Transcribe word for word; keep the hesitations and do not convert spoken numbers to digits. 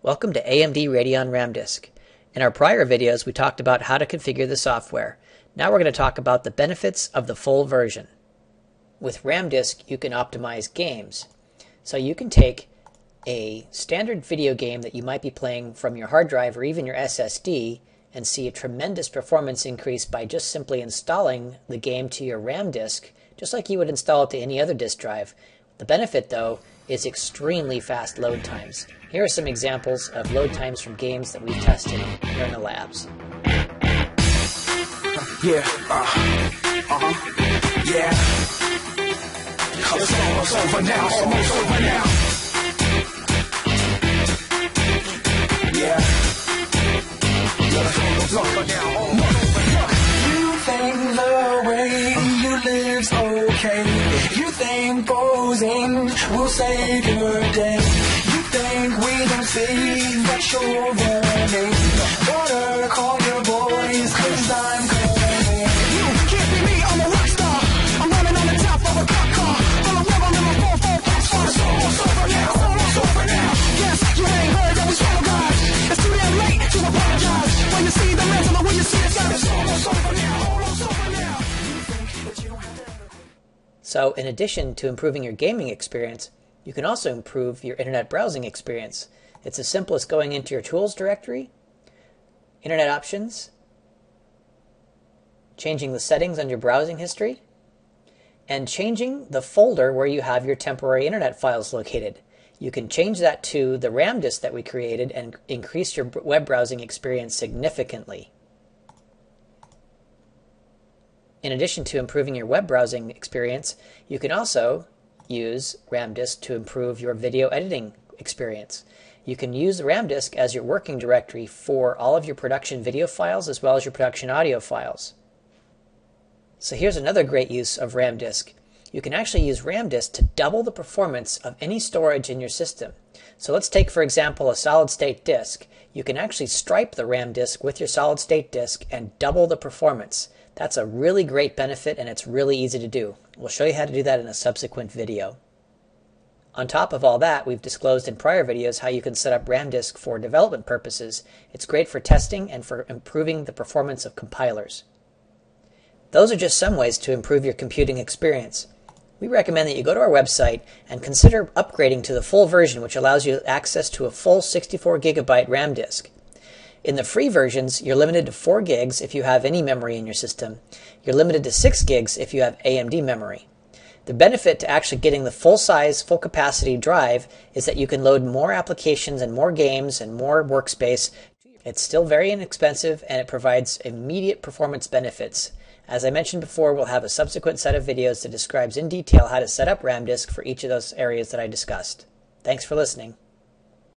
Welcome to A M D Radeon RAM Disk. In our prior videos, we talked about how to configure the software. Now we're going to talk about the benefits of the full version. With RAM Disk, you can optimize games. So you can take a standard video game that you might be playing from your hard drive or even your S S D and see a tremendous performance increase by just simply installing the game to your RAM disk, just like you would install it to any other disk drive. The benefit, though, is extremely fast load times. Here are some examples of load times from games that we've tested here in the labs. Yeah, uh, uh-huh, yeah. It's almost over now, almost over now. Yeah. It's almost over now, almost over now. You think the way you live's okay. You think posing will save your day. You think we don't see that you're running. Better call your boys, cause I'm coming. You can't be me, I'm a rock star. I'm running on the top of a cop car. Full of love, I'm in my four four pop star. It's almost over now, almost over now. Yes, you ain't heard that we swallow guys. It's too damn late to apologize. When you see the mental or when you see the sound, it's almost over now, almost over now. You think that you don't have to. So in addition to improving your gaming experience, you can also improve your internet browsing experience. It's as simple as going into your tools directory, internet options, changing the settings on your browsing history, and changing the folder where you have your temporary internet files located. You can change that to the RAM disk that we created and increase your web browsing experience significantly. In addition to improving your web browsing experience, you can also use RAM disk to improve your video editing experience. You can use the RAM disk as your working directory for all of your production video files as well as your production audio files. So here's another great use of RAM disk. You can actually use RAM disk to double the performance of any storage in your system. So let's take, for example, a solid-state disk. You can actually stripe the RAM disk with your solid-state disk and double the performance. That's a really great benefit, and it's really easy to do. We'll show you how to do that in a subsequent video. On top of all that, we've disclosed in prior videos how you can set up RAM disk for development purposes. It's great for testing and for improving the performance of compilers. Those are just some ways to improve your computing experience. We recommend that you go to our website and consider upgrading to the full version, which allows you access to a full sixty-four gigabyte RAM disk. In the free versions, you're limited to four gigs if you have any memory in your system. You're limited to six gigs if you have A M D memory. The benefit to actually getting the full-size, full-capacity drive is that you can load more applications and more games and more workspace. It's still very inexpensive, and it provides immediate performance benefits. As I mentioned before, we'll have a subsequent set of videos that describes in detail how to set up RAM disk for each of those areas that I discussed. Thanks for listening.